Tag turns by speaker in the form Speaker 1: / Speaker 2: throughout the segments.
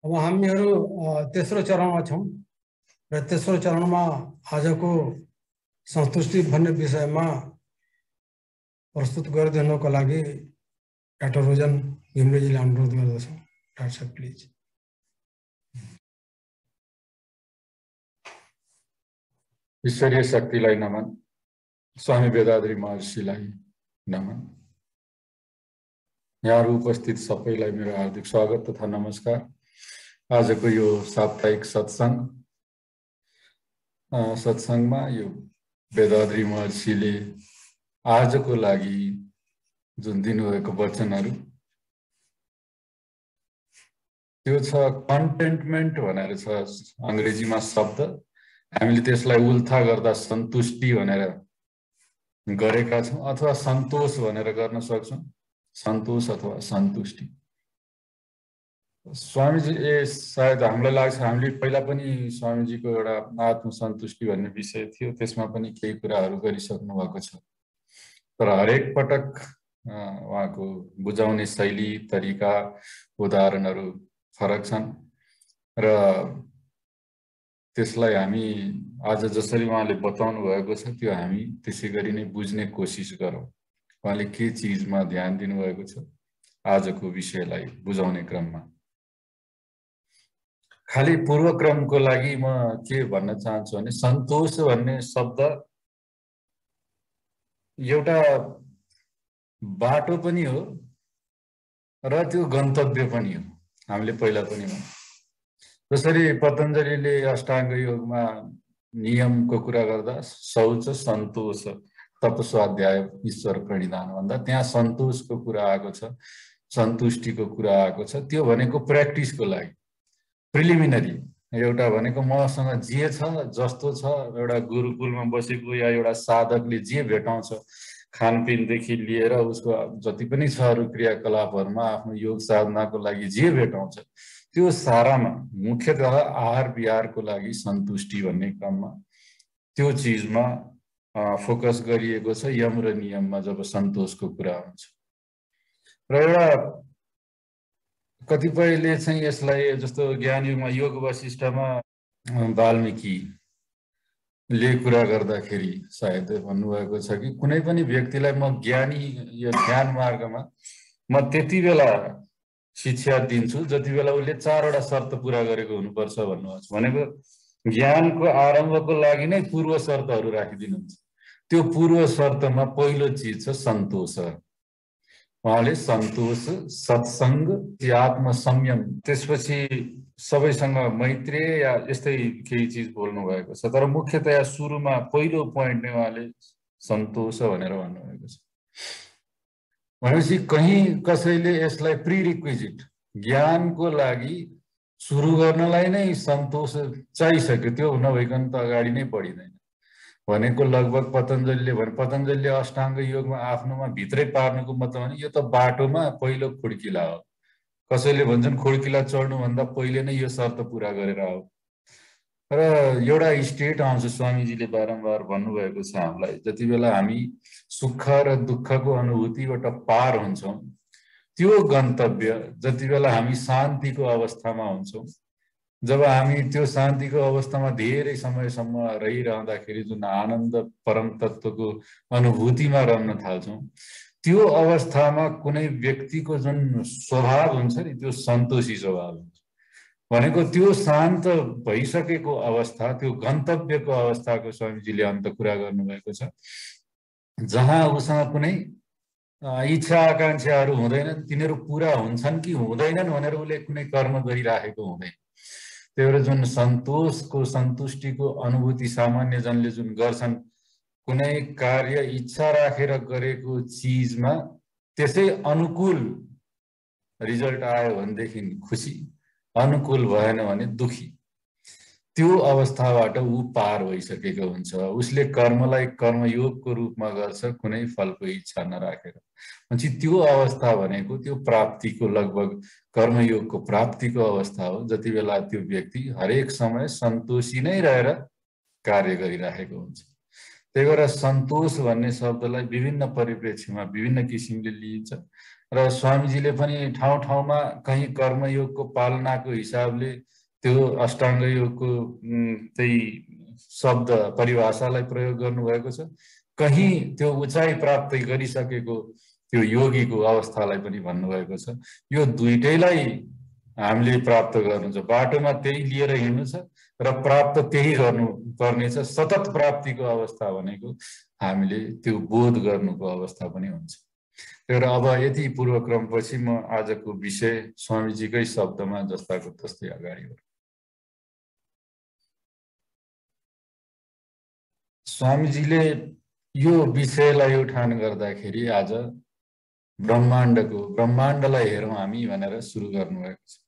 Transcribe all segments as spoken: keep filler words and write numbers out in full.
Speaker 1: अब हामीहरू तेस्रो चरणमा छौं र तेस्रो चरणमा आजको सन्तुष्टि भन्ने विषयमा प्रस्तुत गरिदिनको लागि डाक्टर रोजन घिमिरेजीले अनुरोध गर्दछु। डाक्टर साहब प्लिज।
Speaker 2: ईश्वरीय शक्तिलाई नमन, स्वामी वेदाद्री महर्षिलाई नमन। यहाँ उपस्थित सबैलाई मेरो हार्दिक स्वागत तथा नमस्कार। आजको यो साप्ताहिक सत्संग सत्संगमा यो वेदाद्री महर्षिले आजको लागि जुन दिनुभएको वचनहरू त्यो छ कन्टेन्टमेन्ट भनेर छ अंग्रेजीमा शब्द। हामीले त्यसलाई उल्था गर्दा सन्तुष्टि भनेर गरेका छौं अथवा सन्तोष भनेर गर्न सक्छौं। सन्तोष अथवा सन्तुष्टि। स्वामीजी ए सायद हामीलाई लाग्छ हामीले पहिला पनि स्वामीजीको एउटा आत्मसन्तुष्टि भन्ने विषय थियो, त्यसमा पनि केही कुराहरू गरिसक्नु भएको छ। तर हरेक पटक उहाँको बुझाउने शैली, तरिका, उदाहरणहरू फरक छन् र त्यसलाई हामी आज जसरी उहाँले बताउनु भएको छ त्यो हामी त्यसै गरी नै बुझ्ने कोसिस गरौँ। उहाँले के चीजमा ध्यान दिनुभएको छ आजको विषयलाई बुझाउने क्रममा। खाली पूर्वक्रमको लागि म के भन्न चाहन्छु भने सन्तोष भन्ने शब्द एउटा बाटो पनि हो र त्यो गन्तव्य पनि हो। हामीले पहिला पनि भन्यौं जसरी पतञ्जलिले अष्टाङ्ग योगमा नियमको कुरा गर्दा शौच, सन्तोष, तपस्वाध्याय, ईश्वर प्रणिधान भन्दा त्यहाँ सन्तोषको कुरा आएको छ, सन्तुष्टिको कुरा आएको छ। त्यो भनेको प्र्याक्टिसको लागि प्रिलिमिनरी एउटा भनेको मसँग जे छ जस्तो छ, एउटा गुरुकुलमा बसेको या एउटा साधकले जे भेटाउँछ खानपिनदेखि लिएर उसको जति पनि छ अरू क्रियाकलापहरुमा आफ्नो योग साधनाको लागि जे भेटाउँछ त्यो सारामा मुख्यतः आहार विहारको लागि सन्तुष्टि भन्ने क्रममा त्यो चीजमा फोकस गरिएको छ यम र नियममा जब सन्तोषको कुरा हुन्छ। र एउटा कतिपयले चाहिँ यसलाई जस्तो ज्ञान युगमा योग वशिष्ठमा वाल्मीकिले कुरा गर्दाखेरि सायद भन्नुभएको छ कि कुनै पनि व्यक्तिलाई म ज्ञानी यो ज्ञान मार्गमा म त्यति बेला शिक्षा दिन्छु जति बेला उसले चारवटा शर्त पूरा गरेको हुनुपर्छ भन्नुहुन्छ। भनेको ज्ञानको आरम्भको लागि नै पूर्व शर्तहरू राखिदिनुहुन्छ। त्यो पूर्व शर्तमा पहिलो चीज छ सन्तोष। उहाँले सन्तोष, सत्संग, आत्म संयम, त्यसपछि सबैसँग मैत्रेय या यस्तै केही चीज बोल्नु भएको छ। तर मुख्यतया सुरुमा पहिलो पोइन्ट नै उहाँले सन्तोष भनेर भन्नुभएको छ। भनेपछि कहीं कसैले यसलाई प्रिरिक्विजिट ज्ञानको लागि सुरु गर्नलाई नै सन्तोष चाहिसक्यो, त्यो नभइकन त अगाडि नै बढिदैन भनेको लगभग पतञ्जलिले भने पतञ्जलिले अष्टाङ्ग योगमा आफ्नोमा भित्रै पार्नुको मतलब भने यो त बाटोमा पहिलो खुड्किला हो। कसैले भन्छन् खुड्किला चढ्नु भन्दा पहिले नै यो शर्त पूरा गरेर आऊ। र एउटा स्टेट आउँछ, स्वामीजीले बारम्बार भन्नुभएको छ हामीलाई, जति बेला हामी सुख र दुःखको अनुभूतिबाट पार हुन्छौं त्यो गन्तव्य जति बेला हामी शान्तिको अवस्थामा हुन्छौं, जब हामी त्यो शान्तिको अवस्थामा धेरै समयसम्म रहिरहँदाखेरि जुन आनन्द परम तत्त्वको अनुभूतिमा रहन थाल्छौं त्यो अवस्थामा कुनै व्यक्तिको जुन स्वभाव हुन्छ नि त्यो सन्तोषी स्वभाव हुन्छ। भनेको त्यो शान्त भइसकेको अवस्था, त्यो गन्तव्यको अवस्थाको स्वामीजीले अन्त कुरा गर्नुभएको छ जहाँ उसँग कुनै इच्छा आकांक्षाहरू हुँदैनन्, तिनीहरू पूरा हुन्छन् कि हुँदैनन् भनेर उसले कुनै कर्म गरिराखेको हुँदैन। त्यही भएर जुन सन्तोषको सन्तुष्टिको अनुभूति सामान्य जनले जुन गर्छन्, कुनै कार्य इच्छा राखेर गरेको चीजमा त्यसै अनुकूल रिजल्ट आयो भनेदेखि खुसी, अनुकूल भएन भने दुखी। त्यो अवस्थाबाट ऊ पार भइसकेको हुन्छ। उसले कर्मलाई कर्मयोगको रूपमा गर्छ कुनै फलको इच्छा नराखेर। अनि त्यो अवस्था भनेको त्यो प्राप्तिको लगभग कर्मयोगको प्राप्तिको अवस्था हो जति बेला त्यो व्यक्ति हरेक समय सन्तोषी नै रहेर कार्य गरिराखेको हुन्छ। त्यही भएर सन्तोष भन्ने शब्दलाई विभिन्न परिप्रेक्ष्यमा विभिन्न किसिमले लिइन्छ र स्वामीजीले पनि ठाउँ ठाउँमा कहीँ कर्मयोगको पालनाको हिसाबले त्यो अष्टाङ्ग योगको त्यही शब्द परिभाषालाई प्रयोग गर्नुभएको छ, कहीँ त्यो उचाइ प्राप्त गरिसकेको त्यो योगीको अवस्थालाई पनि भन्नुभएको छ। यो दुईटैलाई हामीले प्राप्त गर्नु छ, बाटोमा त्यही लिएर हिँड्नु छ र प्राप्त त्यही गर्नु पर्नेछ। सतत प्राप्तिको अवस्था भनेको हामीले त्यो बोध गर्नुको अवस्था पनि हुन्छ। त्यही भएर अब यति पूर्वक्रमपछि म आजको विषय स्वामीजीकै शब्दमा जस्ताको तस्तै अगाडि बढ्छु। स्वामीजीले यो विषयलाई उठान गर्दाखेरि आज ब्रह्माण्डको ब्रह्माण्डलाई हेरौँ हामी भनेर सुरु गर्नुभएको छ।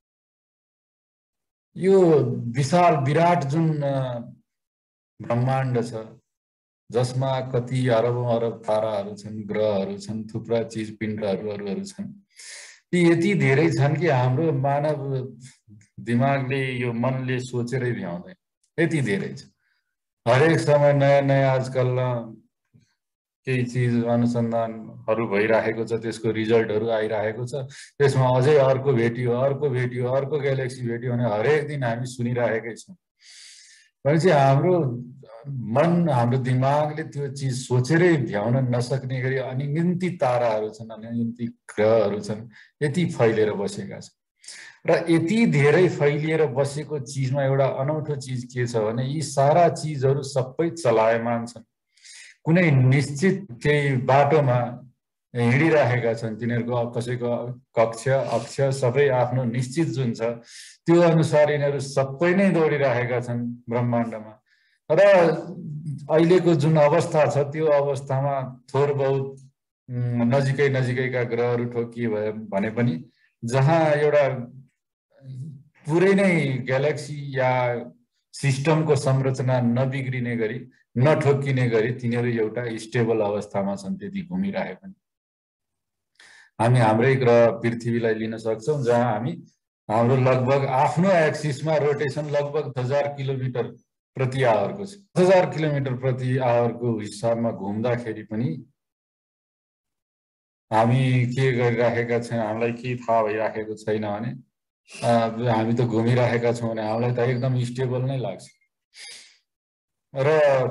Speaker 2: यो विशाल विराट जुन ब्रह्माण्ड छ, जसमा कति अरबौं अरब ताराहरू छन्, ग्रहहरू छन्, थुप्रा चिज पिण्डहरू अरूहरू छन्, ती यति धेरै छन् कि हाम्रो मानव दिमागले यो मनले सोचेरै भ्याउँदैन, यति धेरै छ। हरेक समय नयाँ नयाँ आजकल केही चिज अनुसन्धानहरू भइरहेको छ, त्यसको रिजल्टहरू आइरहेको छ, त्यसमा अझै अर्को भेटियो अर्को भेटियो अर्को ग्यालेक्सी भेटियो भने हरेक दिन हामी सुनिरहेकै छौँ। भनेपछि हाम्रो मन हाम्रो दिमागले त्यो चिज सोचेरै भ्याउन नसक्ने गरी अनिगिन्ती ताराहरू छन्, अनिगिन्ती ग्रहहरू छन्, यति फैलिएर बसेका छन्। र यति धेरै फैलिएर बसेको चिजमा एउटा अनौठो चिज के छ भने यी सारा चिजहरू सबै चलायमान छन्, कुनै निश्चित केही बाटोमा हिँडिरहेका छन्। तिनीहरूको कसैको कक्ष अक्ष सबै आफ्नो निश्चित जुन छ त्यो अनुसार यिनीहरू सबै नै दौडिरहेका छन् ब्रह्माण्डमा। र अहिलेको जुन अवस्था छ त्यो अवस्थामा थोर बहुत नजिकै नजिकैका ग्रहहरू ठोकिए भए भने पनि जहाँ एउटा पुरै नै ग्यालेक्सी या सिस्टमको संरचना नबिग्रिने गरी नठोकिने गरी तिनीहरू एउटा स्टेबल अवस्थामा छन्। त्यति घुमिरहे पनि हामी हाम्रै ग्रह पृथ्वीलाई लिन सक्छौँ, जहाँ हामी हाम्रो लगभग आफ्नो एक्सिसमा रोटेसन लगभग हजार किलोमिटर प्रति आवरको छ। हजार किलोमिटर प्रति आवरको हिसाबमा घुम्दाखेरि पनि हामी के गरिराखेका छौँ हामीलाई के थाहा भइराखेको छैन भने हामी त घुमिरहेका छौँ भने हामीलाई त एकदम स्टेबल नै लाग्छ। र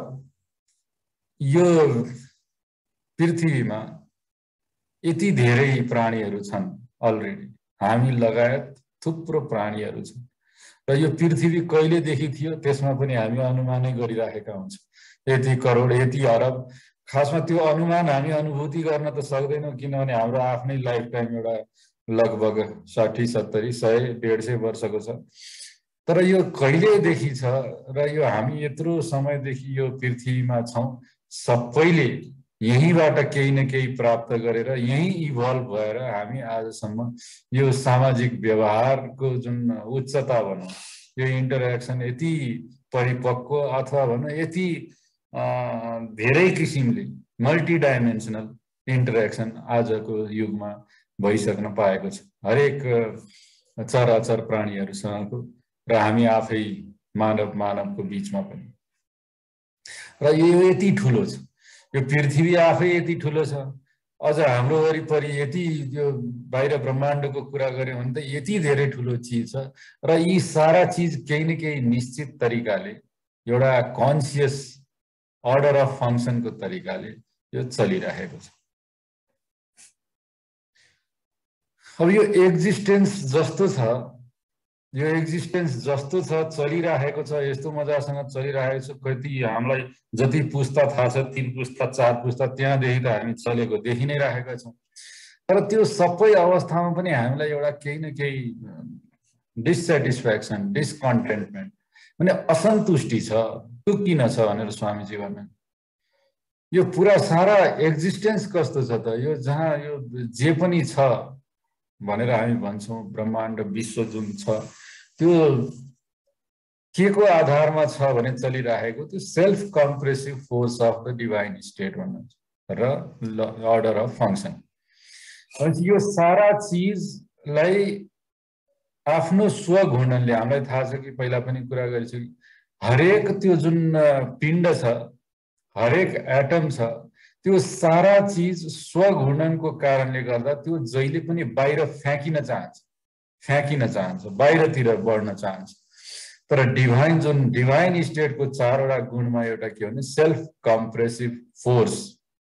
Speaker 2: यो पृथ्वीमा यति धेरै प्राणीहरू छन्, अलरेडी हामी लगायत थुप्रो प्राणीहरू छन्। र यो पृथ्वी कहिलेदेखि थियो त्यसमा पनि हामी अनुमानै गरिराखेका हुन्छौँ, यति करोड यति अरब। खासमा त्यो अनुमान हामी अनुभूति गर्न त सक्दैनौँ, किनभने हाम्रो आफ्नै लाइफ टाइम एउटा लगभग साठी सत्तरी सय डेढ सय वर्षको छ। तर यो कहिलेदेखि छ र यो हामी यत्रो समयदेखि यो पृथ्वीमा छौँ, सबैले यहीँबाट केही न केही प्राप्त गरेर यहीँ इभल्भ भएर हामी आजसम्म यो सामाजिक व्यवहारको जुन उच्चता भनौँ, यो इन्टरेक्सन यति परिपक्व अथवा भनौँ यति धेरै किसिमले मल्टिडाइमेन्सनल इन्टरेक्सन आजको युगमा भइसक्न पाएको छ हरेक चराचर प्राणीहरूसँगको र हामी आफै मानव मानवको बिचमा पनि। र यो यति ठुलो छ, यो पृथ्वी आफै यति ठुलो छ, अझ हाम्रो वरिपरि यति यो बाहिर ब्रह्माण्डको कुरा गऱ्यौँ भने त यति धेरै ठुलो चिज छ। र यी सारा चिज केही न केही निश्चित तरिकाले एउटा कन्सियस अर्डर अफ फङ्सनको तरिकाले यो चलिरहेको छ। अब यो एक्जिस्टेन्स जस्तो छ, यो एक्जिस्टेन्स जस्तो छ चलिरहेको छ, यस्तो मजासँग चलिरहेको छ, कति हामीलाई जति पुस्ता थाहा छ तीन पुस्ता चार पुस्ता त्यहाँदेखि त हामी चलेको देखि नै राखेका छौँ। तर त्यो सबै अवस्थामा पनि हामीलाई एउटा केही न केही डिससेटिस्फ्याक्सन डिसकन्टेन्टमेन्ट भने असन्तुष्टि छ। त्यो किन छ भनेर स्वामीजी भन्नु, यो पुरा सारा एक्जिस्टेन्स कस्तो छ त, यो जहाँ यो जे पनि छ भनेर हामी भन्छौँ ब्रह्माण्ड विश्व जुन छ त्यो के को आधारमा छ भने चलिरहेको त्यो self compressive force of the divine state भन्नुहुन्छ र अर्डर अफ फङ्सन। यो सारा चिजलाई आफ्नो स्वघूर्णनले हामीलाई थाहा छ कि पहिला पनि कुरा गरिसक्यो, हरेक त्यो जुन पिण्ड छ हरेक एटम छ त्यो सारा चीज स्वघूर्णनको कारणले गर्दा त्यो जहिले पनि बाहिर फ्याँकिन चाहन्छ फ्याँकिन चाहन्छ बाहिरतिर बढ्न चाहन्छ। तर डिभाइन जुन डिभाइन स्टेटको चारवटा गुणमा एउटा के भने सेल्फ कम्प्रेसिभ फोर्स,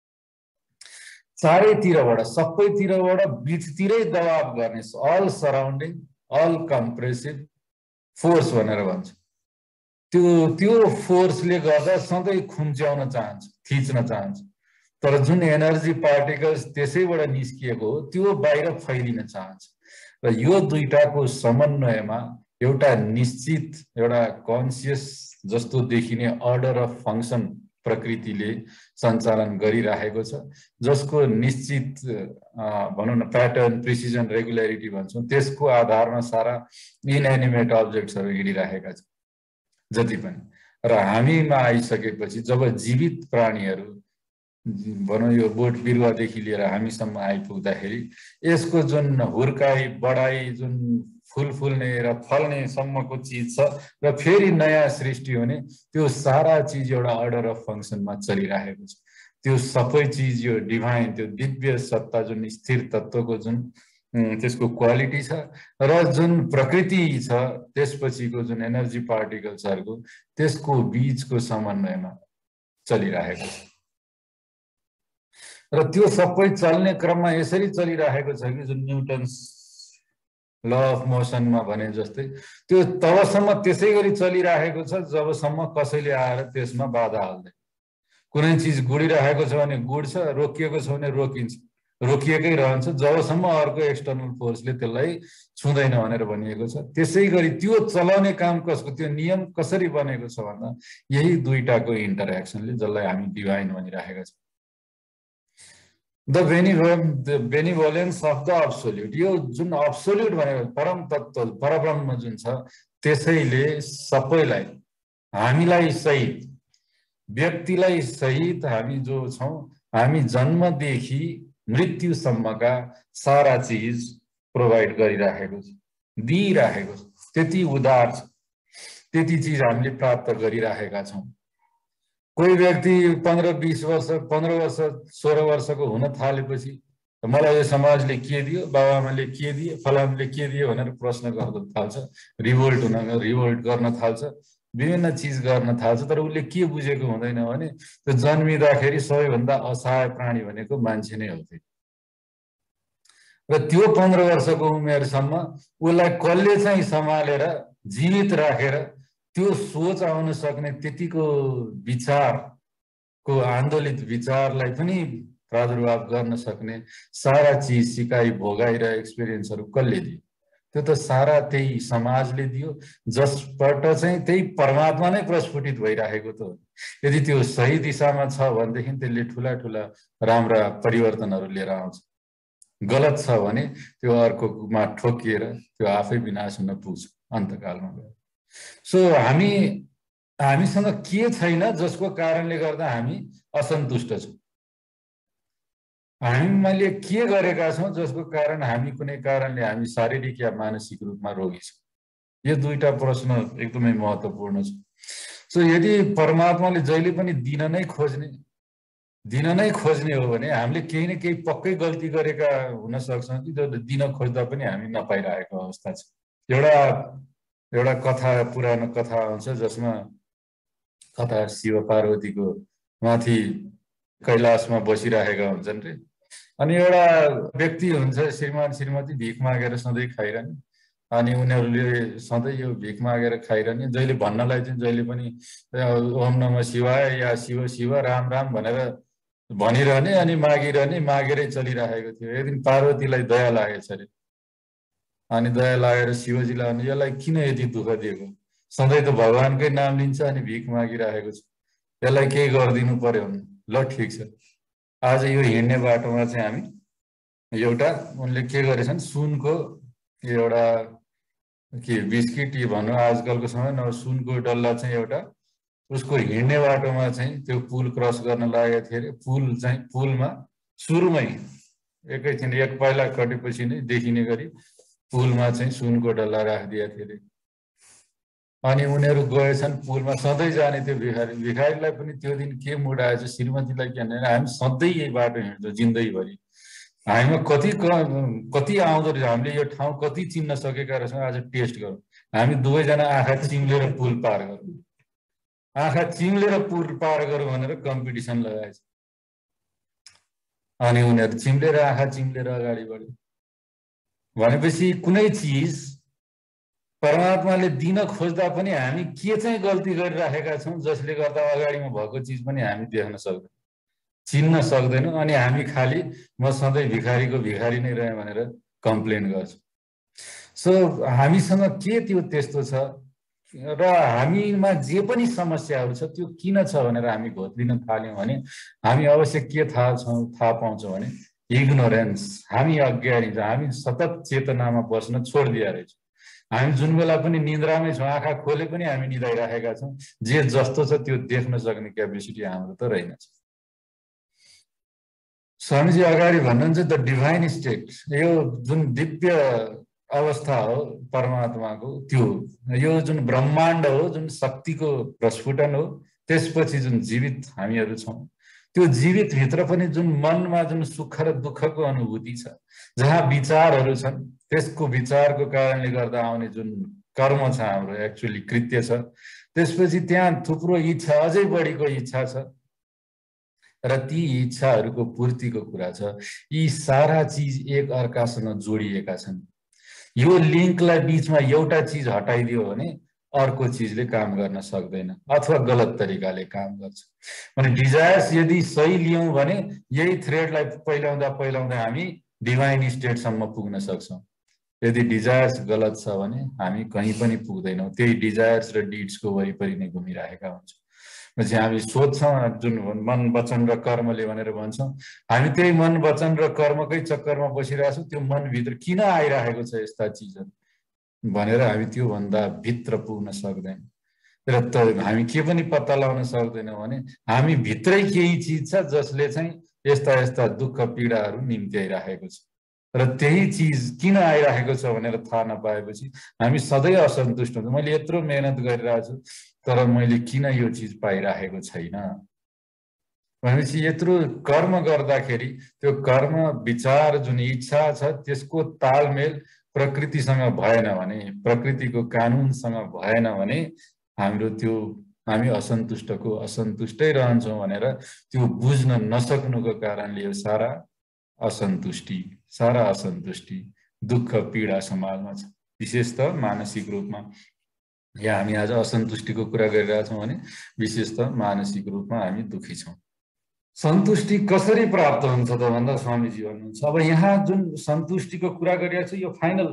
Speaker 2: चारैतिरबाट सबैतिरबाट बिचतिरै दबाव गर्ने all surrounding all compressive force भनेर भन्छ। त्यो त्यो फोर्सले गर्दा सधैँ खुम्च्याउन चाहन्छ थिच्न चाहन्छ। तर जुन एनर्जी पार्टिकल्स त्यसैबाट निस्किएको हो त्यो बाहिर फैलिन चाहन्छ। र यो दुईटाको समन्वयमा एउटा निश्चित एउटा कन्सियस जस्तो देखिने अर्डर अफ फङ्सन प्रकृतिले सञ्चालन गरिरहेको छ, जसको निश्चित भनौँ न प्याटर्न प्रिसिजन रेगुलरिटी भन्छौँ, त्यसको आधारमा सारा इनएनिमेट अब्जेक्ट्सहरू हिँडिरहेका छन् जति पनि। र हामीमा आइसकेपछि जब जीवित प्राणीहरू भनौँ यो बोट बिरुवादेखि लिएर हामीसम्म आइपुग्दाखेरि यसको जुन हुर्काई बढाई जुन फुल फुल्ने र फल्ने सम्मको चिज छ र फेरि नयाँ सृष्टि हुने, त्यो सारा चिज एउटा अर्डर अफ फङ्सनमा चलिरहेको छ। त्यो सबै चिज यो डिभाइन त्यो दिव्य सत्ता जुन स्थिर तत्त्वको जुन त्यसको क्वालिटी छ र जुन प्रकृति छ त्यसपछिको जुन एनर्जी पार्टिकल्सहरूको त्यसको बीचको समन्वयमा चलिरहेको छ। र त्यो सबै चल्ने क्रममा यसरी चलिरहेको छ कि जुन न्युटन्स ल अफ मोसनमा भने जस्तै त्यो तबसम्म त्यसै गरी चलिरहेको छ जबसम्म कसैले आएर त्यसमा बाधा हाल्दैन। कुनै चिज गुडिरहेको छ भने गुड्छ, रोकिएको छ भने रोकिन्छ, रोकिएकै रहन्छ जबसम्म अर्को एक्सटर्नल फोर्सले त्यसलाई छुँदैन भनेर भनिएको छ। त्यसै गरी त्यो चलाउने काम कसको, त्यो नियम कसरी बनेको छ भन्दा यही दुईटाको इन्टरेक्सनले, जसलाई हामी डिभाइन भनिरहेका छौँ। The benevolence of the absolute, यो जुन अब्सोल्युट भनेको परम तत्त्व परब्रह्म जुन छ त्यसैले सबैलाई हामीलाई सहित व्यक्तिलाई सहित हामी जो छौँ हामी जन्मदेखि मृत्युसम्मका सारा चिज प्रोभाइड गरिराखेको छ, दिइराखेको छ। त्यति उदार छ, त्यति चिज हामीले प्राप्त गरिराखेका छौँ। कोही व्यक्ति पन्ध्र बिस वर्ष पन्ध्र वर्ष सोह्र वर्षको हुन थालेपछि मलाई यो समाजले के दियो, बाबाआमाले के दिए, फलामले के दियो भनेर प्रश्न गर्न थाल्छ, रिभोल्ट हुन रिभोल्ट गर्न थाल्छ, विभिन्न चिज गर्न थाल्छ। तर उसले के बुझेको हुँदैन भने त्यो जन्मिँदाखेरि सबैभन्दा असहाय प्राणी भनेको मान्छे नै हो। र त्यो पन्ध्र वर्षको उमेरसम्म उसलाई कसले चाहिँ सम्हालेर जीवित राखेर त्यो सोच आउन सक्ने त्यतिको विचारको आन्दोलित विचारलाई पनि प्रादुर्भाव गर्न सक्ने सारा चिज सिकाइ भोगाइ र एक्सपिरियन्सहरू कसले दियो? त्यो त सारा त्यही समाजले दियो, जसबाट चाहिँ त्यही परमात्मा नै प्रस्फुटित भइरहेको त हो। यदि त्यो सही दिशामा छ भनेदेखि त्यसले ठुला ठुला राम्रा परिवर्तनहरू लिएर आउँछ। गलत छ भने त्यो अर्कोमा ठोकिएर त्यो आफै विनाश हुन पुग्छ अन्तकालमा गएर। सो हामी हामीसँग के छैन जसको कारणले गर्दा हामी असन्तुष्ट छौँ? हामीले के गरेका छौँ जसको कारण हामी कुनै कारणले हामी शारीरिक या मानसिक रूपमा रोगी छौँ? यो दुईटा प्रश्न एकदमै महत्त्वपूर्ण छ। सो यदि परमात्माले जहिले पनि दिन नै खोज्ने दिन नै खोज्ने हो भने हामीले केही न केही पक्कै गल्ती गरेका हुन सक्छौँ कि जो दिन खोज्दा पनि हामी नपाइरहेको अवस्था छ। एउटा एउटा कथा पुरानो कथा आउँछ जसमा कथा शिव पार्वतीको माथि कैलाशमा बसिरहेका हुन्छन् रे। अनि एउटा व्यक्ति हुन्छ श्रीमान श्रीमती भिख मागेर सधैँ खाइरहने, अनि उनीहरूले सधैँ यो भिख मागेर खाइरहने, जहिले भन्नलाई चाहिँ जहिले पनि ओम नमः शिवाय या शिव शिव राम राम भनेर भनिरहने अनि मागिरहने, मागेरै चलिरहेको थियो। एक दिन पार्वतीलाई दया लागेछ अरे, अनि दया लागेर शिवजीलाई अनि यसलाई किन यति दुःख दिएको, सधैँ त भगवानकै नाम लिन्छ अनि भिख मागिरहेको छ, यसलाई केही गरिदिनु पर्यो भने। ल ठिक छ, आज यो हिँड्ने बाटोमा चाहिँ हामी एउटा उनले के गरेछन् सुनको एउटा के बिस्किट भनौँ आजकलको समयमा सुनको डल्ला चाहिँ एउटा उसको हिँड्ने बाटोमा चाहिँ त्यो पुल क्रस गर्न लागेको थियो अरे। पुल चाहिँ पुलमा सुरुमै एकैछिन एक पाइला कटेपछि नै देखिने गरी पुलमा चाहिँ सुनको डल्ला राखिदिएको थियो अरे। अनि उनीहरू गएछन् पुलमा सधैँ जाने त्यो भिखारी भिखारीलाई पनि त्यो दिन के मुड आएछ श्रीमतीलाई के भने हामी सधैँ यही बाटो हिँड्छौँ जिन्दगीभरि हामीमा कति कति आउँदो रहेछ हामीले यो ठाउँ कति चिन्न सकेका रहेछौँ आज टेस्ट गरौँ हामी दुवैजना आँखा चिम्लेर पुल पार गरौँ आँखा चिम्लेर पुल पार गरौँ भनेर कम्पिटिसन लगाएछ अनि उनीहरू चिम्लेर आँखा चिम्लेर अगाडि बढ्यो भनेपछि कुनै चिज परमात्माले दिन खोज्दा पनि हामी के चाहिँ गल्ती गरिराखेका छौँ जसले गर्दा अगाडिमा भएको चिज पनि हामी देख्न सक्दैनौँ चिन्न सक्दैनौँ अनि हामी खालि म सधैँ भिखारीको भिखारी नै रहेँ भनेर कम्प्लेन गर्छौँ सो हामीसँग के त्यो त्यस्तो छ र हामीमा जे पनि समस्याहरू छ त्यो किन छ भनेर हामी घोत्लिन थाल्यौँ भने हामी अवश्य के थाहा छौँ थाहा पाउँछौँ भने इग्नोरेन्स हामी अज्ञानी छौँ हामी सतत चेतनामा बस्न छोडिदिया रहेछौँ हामी जुन बेला पनि निन्द्रामै छौँ आँखा खोले पनि हामी निदाइराखेका छौँ जे जस्तो छ त्यो देख्न सक्ने क्यापेसिटी हाम्रो त रहेनछ स्वामीजी अगाडि भन्नुहुन्छ द डिभाइन स्टेट यो जुन दिव्य अवस्था हो परमात्माको त्यो यो जुन ब्रह्माण्ड हो जुन शक्तिको प्रस्फुटन हो त्यसपछि जुन जीवित हामीहरू छौँ त्यो जीवित भित्र पनि जुन मनमा जुन सुख र दुःखको अनुभूति छ जहाँ विचारहरू छन् त्यसको विचारको कारणले गर्दा आउने जुन कर्म छ हाम्रो एक्चुअली कृत्य छ त्यसपछि त्यहाँ थुप्रो इच्छा अझै बढीको इच्छा छ र ती इच्छाहरूको पूर्तिको कुरा छ यी सारा चिज एक अर्कासँग जोडिएका छन् यो लिङ्कलाई बीचमा एउटा चिज हटाइदियो भने अर्को चिजले काम गर्न सक्दैन अथवा गलत तरिकाले काम गर्छ भने डिजायर्स यदि सही लियौँ भने यही थ्रेडलाई पहिलाउँदा पहिलाउँदा हामी डिभाइन स्टेटसम्म पुग्न सक्छौँ यदि डिजायर्स गलत छ भने हामी कहीँ पनि पुग्दैनौँ त्यही डिजायर्स र डिड्सको वरिपरि नै घुमिरहेका हुन्छौँ पछि हामी सोध्छौँ जुन मन वचन र कर्मले भनेर भन्छौँ हामी त्यही मन वचन र कर्मकै चक्करमा बसिरहेको छौँ त्यो मनभित्र किन आइरहेको छ यस्ता चिजहरू भनेर हामी त्योभन्दा भित्र पुग्न सक्दैनौँ र त हामी के पनि पत्ता लगाउन सक्दैनौँ भने हामी भित्रै केही चिज छ जसले चाहिँ यस्ता यस्ता दुःख पीडाहरू निम्ति आइरहेको छ र त्यही चिज किन आइरहेको छ भनेर थाहा नपाएपछि हामी सधैँ असन्तुष्ट हुन्छौँ मैले यत्रो मेहनत गरिरहेको छु तर मैले किन यो चिज पाइरहेको छैन भनेपछि यत्रो कर्म गर्दाखेरि त्यो कर्म विचार जुन इच्छा छ त्यसको तालमेल प्रकृतिसँग भएन भने प्रकृतिको कानुनसँग भएन भने हाम्रो त्यो हामी असन्तुष्टको असन्तुष्टै रहन्छौँ भनेर त्यो बुझ्न नसक्नुको कारणले यो सारा असन्तुष्टि सारा असन्तुष्टि दुःख पीडा समाजमा छ विशेष त मानसिक रूपमा यहाँ हामी आज असन्तुष्टिको कुरा गरिरहेछौँ भने विशेष त मानसिक रूपमा हामी दुखी छौँ सन्तुष्टि कसरी प्राप्त हुन्छ त भन्दा स्वामीजी भन्नुहुन्छ अब यहाँ जुन सन्तुष्टिको कुरा गरिरहेको छु यो फाइनल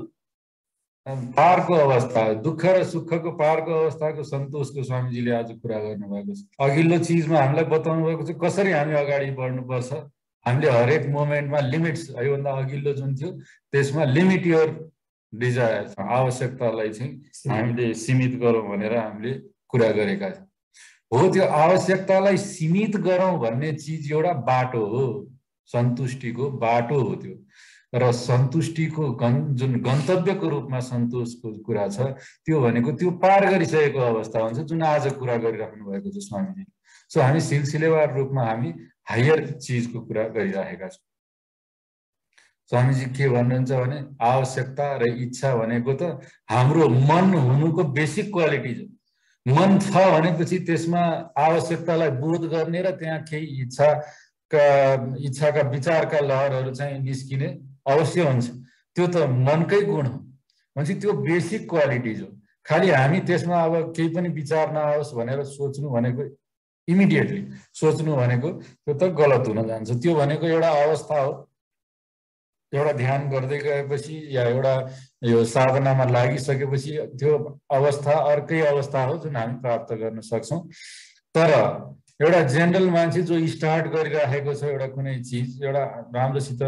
Speaker 2: पारको अवस्था दुःख र सुखको पारको अवस्थाको सन्तोषको स्वामीजीले आज कुरा गर्नुभएको छ अघिल्लो चिजमा हामीलाई बताउनु भएको छ कसरी हामी अगाडि बढ्नुपर्छ हामीले हरेक मोमेन्टमा लिमिट्स योभन्दा अघिल्लो जुन थियो त्यसमा लिमिट योर डिजायर आवश्यकतालाई चाहिँ हामीले सीमित गरौँ भनेर हामीले कुरा गरेका छौँ हो त्यो आवश्यकतालाई सीमित गरौँ भन्ने चिज एउटा बाटो हो सन्तुष्टिको बाटो हो त्यो र सन्तुष्टिको गन् जुन गन्तव्यको रूपमा सन्तोषको कुरा छ त्यो भनेको त्यो पार गरिसकेको अवस्था हुन्छ जुन आज कुरा गरिराख्नु भएको छ स्वामीजी सो हामी सिलसिलेवार रूपमा हामी हायर चिजको कुरा गरिरहेका छौँ स्वामीजी के भन्नुहुन्छ भने आवश्यकता र इच्छा भनेको त हाम्रो मन हुनुको बेसिक क्वालिटी हो मन छ भनेपछि त्यसमा आवश्यकतालाई बोध गर्ने र त्यहाँ केही इच्छाका इच्छाका विचारका लहरहरू चाहिँ निस्किने अवश्य हुन्छ त्यो त मनकै गुण हो भनेपछि त्यो बेसिक क्वालिटिज हो खालि हामी त्यसमा अब केही पनि विचार नआओस् भनेर सोच्नु भनेको इमिडिएटली सोच्नु भनेको त्यो त गलत हुन जान्छ त्यो भनेको एउटा अवस्था हो एउटा ध्यान गर्दै गएपछि या एउटा यो साधनामा लागिसकेपछि त्यो अवस्था अर्कै अवस्था हो जुन हामी प्राप्त गर्न सक्छौँ तर एउटा जेनरल मान्छे जो स्टार्ट गरिराखेको छ एउटा कुनै चिज एउटा राम्रोसित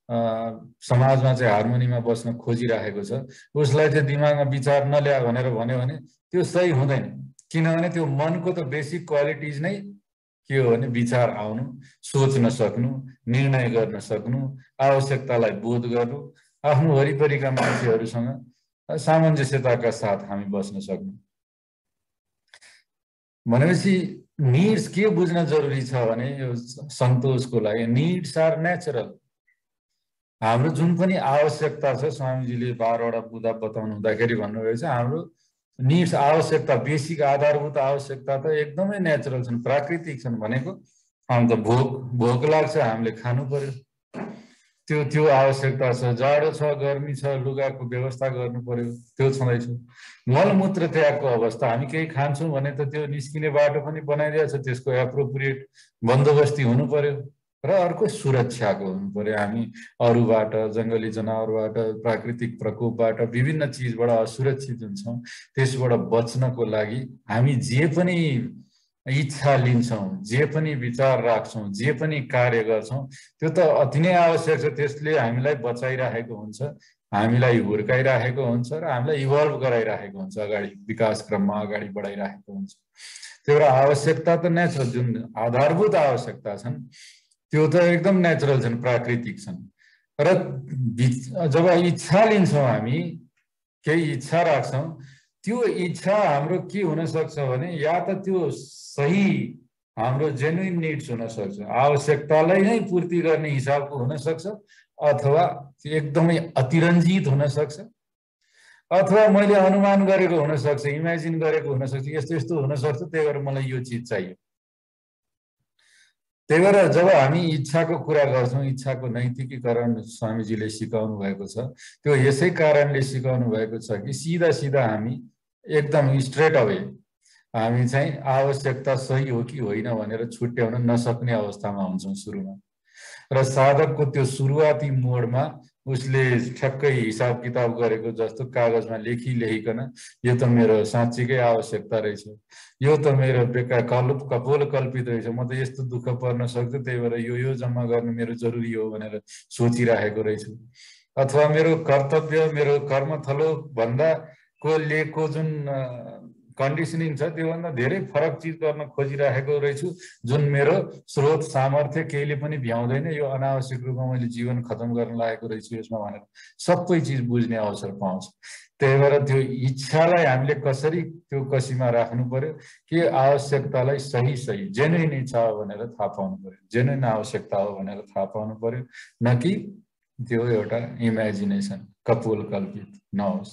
Speaker 2: समाजमा चाहिँ हार्मोनीमा बस्न खोजिराखेको छ उसलाई चाहिँ दिमागमा विचार नल्या भनेर भन्यो भने त्यो सही हुँदैन किनभने त्यो मनको त बेसिक क्वालिटिज नै के हो भने विचार आउनु सोच्न सक्नु निर्णय गर्न सक्नु आवश्यकतालाई बोध गर्नु आफ्नो वरिपरिका मान्छेहरूसँग सामञ्जस्यताका साथ हामी बस्न सक्नु भनेपछि निड्स के बुझ्न जरुरी छ भने यो सन्तोषको लागि निड्स आर नेचरल। हाम्रो जुन पनि आवश्यकता छ, स्वामीजीले बाह्रवटा बुँदा बताउनु हुँदाखेरि भन्नुभएको छ हाम्रो निड्स आवश्यकता बेसिक आधारभूत आवश्यकता त एकदमै नेचरल छन्, प्राकृतिक छन्। भनेको हामी त भोक भोक लाग्छ, हामीले खानु पर्यो, त्यो त्यो आवश्यकता छ। जाडो छ, गर्मी छ, लुगाको व्यवस्था गर्नु पर्यो, त्यो छँदैछ। मलमूत्र त्यागको अवस्था, हामी केही खान्छौँ भने त त्यो निस्किने बाटो पनि बनाइदिएको छ, त्यसको एप्रोप्रिएट बन्दोबस्ती हुनु पर्यो। र अर्को सुरक्षाको हुनु पर्यो, हामी अरूबाट, जङ्गली जनावरबाट, प्राकृतिक प्रकोपबाट, विभिन्न चिजबाट असुरक्षित हुन्छौँ। त्यसबाट बच्नको लागि हामी जे पनि इच्छा लिन्छौँ, जे पनि विचार राख्छौँ, जे पनि कार्य गर्छौँ, त्यो त अति नै आवश्यक छ। त्यसले हामीलाई बचाइराखेको हुन्छ, हामीलाई हुर्काइराखेको हुन्छ र हामीलाई इभल्भ गराइराखेको हुन्छ, अगाडि विकास क्रममा अगाडि बढाइराखेको हुन्छ। त्यो एउटा आवश्यकता त नेचरल, जुन आधारभूत आवश्यकता छन् त्यो त एकदम नेचरल छन्, प्राकृतिक छन्। र जब इच्छा लिन्छौँ, हामी केही इच्छा राख्छौँ, त्यो इच्छा हाम्रो के हुन सक्छ भने या त त्यो सही हाम्रो जेन्युइन निड्स हुन सक्छ, आवश्यकतालाई नै पूर्ति गर्ने हिसाबको हुन सक्छ, अथवा एकदमै अतिरञ्जित हुन सक्छ, अथवा मैले अनुमान गरेको हुन सक्छ, इमेजिन गरेको हुन सक्छ, यस्तो यस्तो हुन सक्छ, त्यही भएर मलाई यो चिज चाहियो। त्यही भएर जब हामी इच्छाको कुरा गर्छौँ, इच्छाको नैतिकीकरण स्वामीजीले सिकाउनु भएको छ, त्यो यसै कारणले सिकाउनु भएको छ कि सिधा सिधा हामी एकदम स्ट्रेट अवे हामी चाहिँ आवश्यकता सही हो कि होइन भनेर छुट्याउन नसक्ने अवस्थामा हुन्छौँ सुरुमा। र साधकको त्यो सुरुवाती मोडमा उसले ठ्याक्कै हिसाब किताब गरेको जस्तो कागजमा लेखी लेखिकन यो त मेरो साँच्चीकै आवश्यकता रहेछ, यो त मेरो बेकार कल्प कपोल कल्पित रहेछ, म त यस्तो दुःख पर्न सक्छ, त्यही भएर यो यो जम्मा गर्नु मेरो जरुरी हो भनेर सोचिराखेको रहेछु। अथवा मेरो कर्तव्य, मेरो कर्मथलो भन्दा को लिएको जुन कन्डिसनिङ छ त्योभन्दा धेरै फरक चिज गर्न खोजिराखेको रहेछु, जुन मेरो स्रोत सामर्थ्य केहीले पनि भ्याउँदैन, यो अनावश्यक रूपमा मैले जीवन खतम गर्न लागेको रहेछु यसमा भनेर सबै चिज बुझ्ने अवसर पाउँछ। त्यही भएर त्यो इच्छालाई हामीले कसरी त्यो कसीमा राख्नु पर्यो कि आवश्यकतालाई सही सही जेन्युइन इच्छा हो भनेर थाहा पाउनु पर्यो, जेन्युइन आवश्यकता हो भनेर थाहा पाउनु पर्यो, न कि त्यो एउटा इमेजिनेसन कपोल कल्पित नहोस्।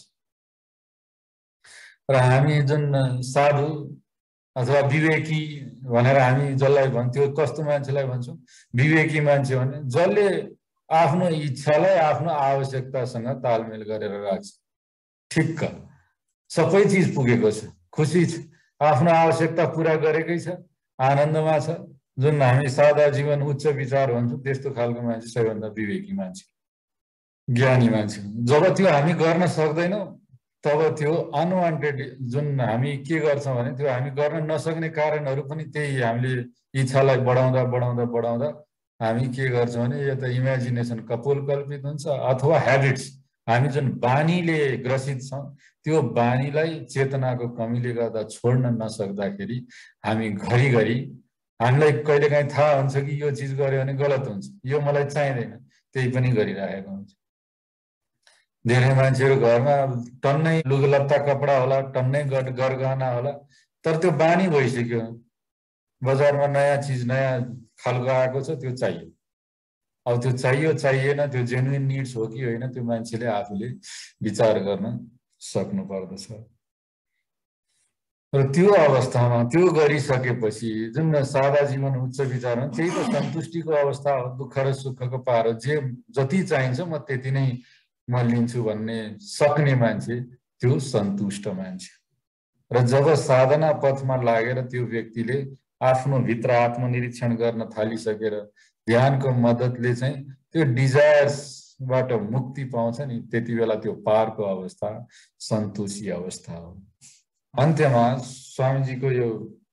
Speaker 2: र हामी जुन साधु अथवा विवेकी भनेर हामी जसलाई भन्थ्यो, कस्तो मान्छेलाई भन्छौँ विवेकी मान्छे भने जसले आफ्नो इच्छालाई आफ्नो आवश्यकतासँग तालमेल गरेर राख्छ, ठिक्क सबै चिज पुगेको छ, खुसी छ, आफ्नो आवश्यकता पुरा गरेकै छ, आनन्दमा छ। जुन हामी सादा जीवन उच्च विचार भन्छौँ त्यस्तो खालको मान्छे सबैभन्दा विवेकी मान्छे, ज्ञानी मान्छे। जब त्यो हामी गर्न सक्दैनौँ तब त्यो अनवान्टेड जुन हामी के गर्छौँ भने त्यो हामी गर्न नसक्ने कारणहरू पनि त्यही हामीले इच्छालाई बढाउँदा बढाउँदा बढाउँदा हामी के गर्छौँ भने यो त इमेजिनेसन कपोल कल्पित हुन्छ, अथवा ह्याबिट्स हामी जुन बानीले ग्रसित छौँ त्यो बानीलाई चेतनाको कमीले गर्दा छोड्न नसक्दाखेरि हामी घरिघरि हामीलाई कहिलेकाहीँ थाहा हुन्छ कि यो चिज गऱ्यो भने गलत हुन्छ, यो मलाई चाहिँदैन, त्यही पनि गरिरहेको हुन्छ। धेरै मान्छेहरू घरमा टन्नै लुगालत्ता कपडा होला, टन्नै गरगहना होला, तर त्यो बानी भइसक्यो, बजारमा नयाँ चिज नयाँ खालको आएको छ, त्यो चाहियो। अब त्यो चाहियो चाहिएन, त्यो जेन्युइन निड्स हो कि होइन, त्यो मान्छेले आफूले विचार गर्न सक्नु पर्दछ। र त्यो अवस्थामा त्यो गरिसकेपछि जुन सादा जीवन उच्च विचार हो त्यही त सन्तुष्टिको अवस्था हो, दुःख र सुखको पार हो, जे जति चाहिन्छ म त्यति नै म लिन्छु भन्ने सक्ने मान्छे त्यो सन्तुष्ट मान्छे। र जब साधना पथमा लागेर त्यो व्यक्तिले आफ्नो भित्र आत्मनिरीक्षण गर्न थालिसकेर ध्यानको मद्दतले चाहिँ त्यो डिजायर्सबाट मुक्ति पाउँछ नि, त्यति बेला त्यो पारको अवस्था सन्तोषी अवस्था हो। अन्त्यमा स्वामीजीको यो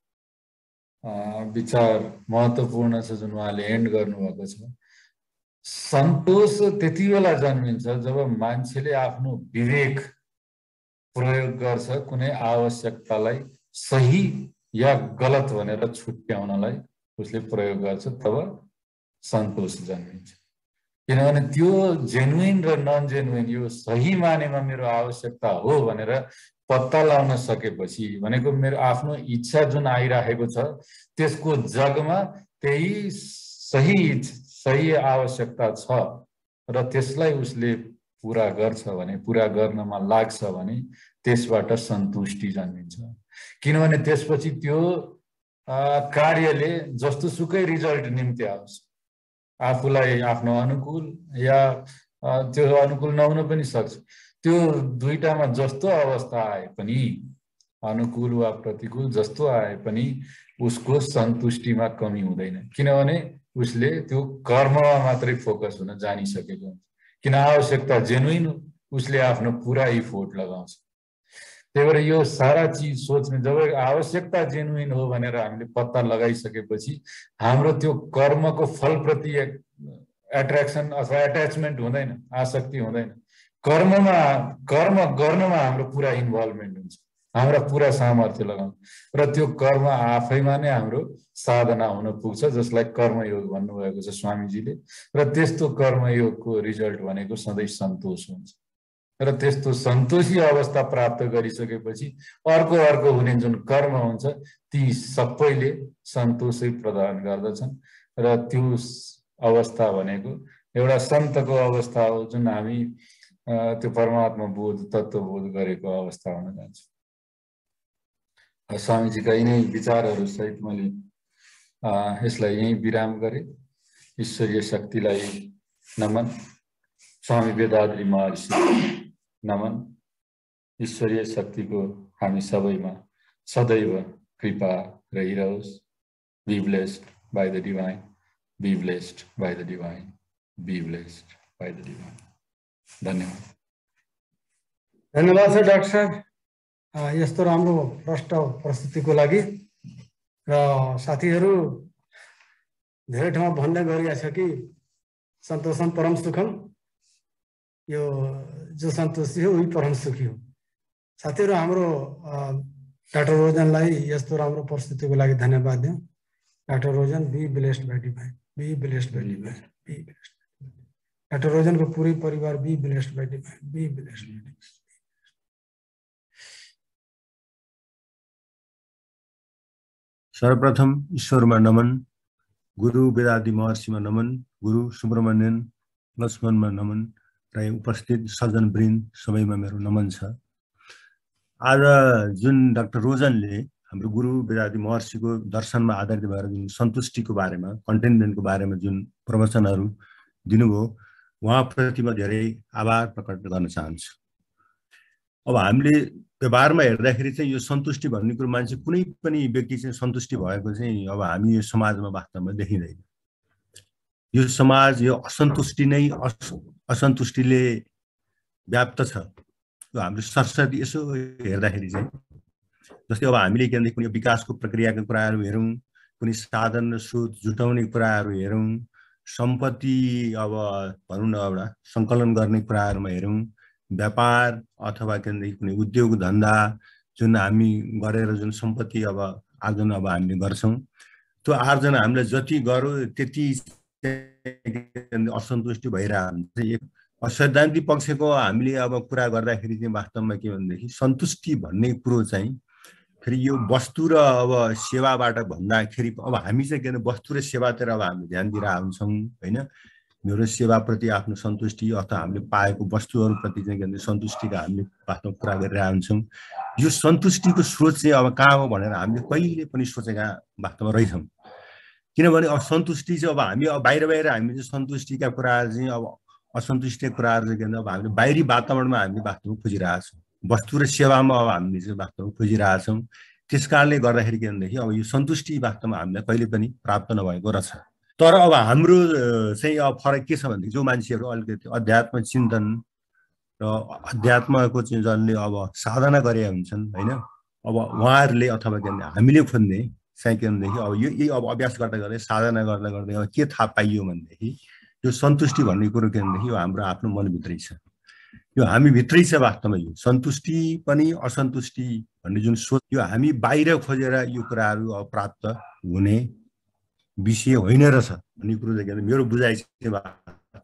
Speaker 2: विचार महत्त्वपूर्ण छ जुन उहाँले एन्ड गर्नुभएको छ। सन्तोष त्यति बेला जन्मिन्छ जब मान्छेले आफ्नो विवेक प्रयोग गर्छ कुनै आवश्यकतालाई सही या गलत भनेर छुट्याउनलाई उसले प्रयोग गर्छ, तब सन्तोष जन्मिन्छ। किनभने त्यो जेन्युइन र नन जेन्युइन यो सही मानेमा मेरो आवश्यकता हो भनेर पत्ता लगाउन सकेपछि भनेको मेरो आफ्नो इच्छा जुन आइराखेको छ त्यसको जगमा त्यही सही सही आवश्यकता छ र त्यसलाई उसले पुरा गर्छ भने पुरा गर्नमा लाग्छ भने त्यसबाट सन्तुष्टि जन्मिन्छ। किनभने त्यसपछि त्यो कार्यले जस्तो सुकै रिजल्ट निम्ति आओस्, आफूलाई आफ्नो अनुकूल या त्यो अनुकूल नहुन पनि सक्छ, त्यो दुईटामा जस्तो अवस्था आए पनि, अनुकूल वा प्रतिकूल जस्तो आए पनि उसको सन्तुष्टिमा कमी हुँदैन। किनभने उसले त्यो कर्ममा मात्रै फोकस हुन जानिसकेको हुन्छ। किन आवश्यकता जेन्युइन उसले आफ्नो पुरा इफोर्ट लगाउँछ। त्यही भएर यो सारा चिज सोच्ने, जब आवश्यकता जेन्युइन हो भनेर हामीले पत्ता लगाइसकेपछि हाम्रो त्यो कर्मको फलप्रति एट्र्याक्सन अथवा एट्याचमेन्ट हुँदैन, आसक्ति हुँदैन। कर्ममा कर्म गर्नमा हाम्रो पुरा इन्भल्भमेन्ट हुन्छ, हाम्रा पुरा सामर्थ्य लगाउनु र त्यो कर्म आफैमा नै हाम्रो साधना हुन पुग्छ, जसलाई कर्मयोग भन्नुभएको छ स्वामीजीले। र त्यस्तो कर्मयोगको रिजल्ट भनेको सधैँ सन्तोष हुन्छ र त्यस्तो सन्तोषी अवस्था प्राप्त गरिसकेपछि अर्को अर्को हुने जुन कर्म हुन्छ ती सबैले सन्तोषै प्रदान गर्दछन् र त्यो अवस्था भनेको एउटा सन्तको अवस्था हो जुन हामी त्यो परमात्मा बोध तत्त्वबोध गरेको अवस्था हुन जान्छ। स्वामीजीका यिनै विचारहरू सहित मैले यसलाई यही विराम गरेँ। ईश्वरीय शक्तिलाई नमन, स्वामी वेदाद्री महर्षि नमन। ईश्वरीय शक्तिको हामी सबैमा सदैव कृपा रहिरहोस्। Be blessed by the divine, be blessed by the divine, be blessed by the divine. धन्यवाद।
Speaker 1: धन्यवाद सर डाक्टर साहब यस्तो राम्रो प्रष्ट प्रस्तुतिको लागि। र साथीहरू धेरै ठाउँमा भन्ने गरिएको छ कि सन्तोषम परम सुखम, यो जो सन्तोषी हो उही परम सुखी हो। साथीहरू हाम्रो डाक्टर रोजनलाई यस्तो राम्रो प्रस्तुतिको लागि धन्यवाद दिउँ। Doctor Rojan be blessed by divine, be blessed by divine, be blessed. Doctor Rojan को पूरी परिवार be blessed by divine, be blessed by divine.
Speaker 3: सर्वप्रथम ईश्वरमा नमन, गुरु वेदादि महर्षिमा नमन, गुरु सुब्रमण्यन लक्ष्मणमा नमन र उपस्थित सज्जन वृन्द सबैमा मेरो नमन छ। आज जुन डाक्टर रोजनले हाम्रो गुरु वेदादि महर्षिको दर्शनमा आधारित भएर जुन सन्तुष्टिको बारेमा, कन्टेन्टमेन्टको बारेमा जुन प्रवचनहरू दिनुभयो उहाँप्रति म धेरै आभार प्रकट गर्न चाहन्छु। अब हामीले व्यवहारमा हेर्दाखेरि चाहिँ यो सन्तुष्टि भन्ने कुरो मान्छे कुनै पनि व्यक्ति चाहिँ सन्तुष्टि भएको चाहिँ अब हामी यो समाजमा वास्तवमा देखिँदैन। यो समाज यो असन्तुष्टि नै असन्तुष्टिले व्याप्त छ। यो हाम्रो सरस्वती यसो हेर्दाखेरि चाहिँ जस्तै अब हामीले के भने कुनै विकासको प्रक्रियाको कुराहरू हेरौँ, कुनै साधन र स्रोत जुटाउने कुराहरू हेरौँ, सम्पत्ति अब भनौँ न एउटा सङ्कलन गर्ने कुराहरूमा हेरौँ, व्यापार अथवा के भनेदेखि कुनै उद्योग धन्दा जुन हामी गरेर जुन सम्पत्ति अब आर्जन अब हामीले गर्छौँ, त्यो आर्जन हामीले जति गऱ्यो त्यति असन्तुष्टि भइरहेको हुन्छ। सैद्धान्तिक पक्षको हामीले अब कुरा गर्दाखेरि चाहिँ वास्तवमा के भनेदेखि सन्तुष्टि भन्ने कुरो चाहिँ फेरि यो वस्तु र अब सेवाबाट भन्दाखेरि अब हामी चाहिँ के भने वस्तु र सेवातिर अब हामीले ध्यान दिइरहेको हुन्छौँ होइन। मेरो सेवाप्रति आफ्नो सन्तुष्टि अथवा हामीले पाएको वस्तुहरूप्रति चाहिँ के भने सन्तुष्टिका हामीले वास्तवमा कुरा गरिरहेका हुन्छौँ। यो सन्तुष्टिको स्रोत चाहिँ अब कहाँ हो भनेर हामीले कहिले पनि सोचेका वास्तवमा रहेछौँ। किनभने अब सन्तुष्टि चाहिँ अब हामी अब बाहिर बाहिर हामी चाहिँ सन्तुष्टिका कुराहरू चाहिँ अब असन्तुष्टिका कुराहरू चाहिँ के भने अब हामीले बाहिरी वातावरणमा हामीले वास्तवमा खोजिरहेका छौँ, वस्तु र सेवामा अब हामीले चाहिँ वास्तवमा खोजिरहेका छौँ। त्यस कारणले गर्दाखेरि के भनेदेखि अब यो सन्तुष्टि वास्तवमा हामीलाई कहिले पनि प्राप्त नभएको रहेछ। तर अब हाम्रो चाहिँ अब फरक के छ भनेदेखि जो मान्छेहरू अलिकति अध्यात्म चिन्तन र अध्यात्मको चाहिँ जसले अब साधना गरेका हुन्छन् होइन, अब उहाँहरूले अथवा के भने हामीले खोज्ने चाहिँ के भनेदेखि अब यो यही अब अभ्यास गर्दा गर्दै साधना गर्दा गर्दै अब के थाहा पाइयो भनेदेखि यो सन्तुष्टि भन्ने कुरो के भनेदेखि यो हाम्रो आफ्नो मनभित्रै छ, यो हामीभित्रै छ। वास्तवमा यो सन्तुष्टि पनि असन्तुष्टि भन्ने जुन सोच यो हामी बाहिर खोजेर यो कुराहरू अब प्राप्त हुने विषय होइन रहेछ भन्ने कुरो चाहिँ मेरो बुझाइ चाहिँ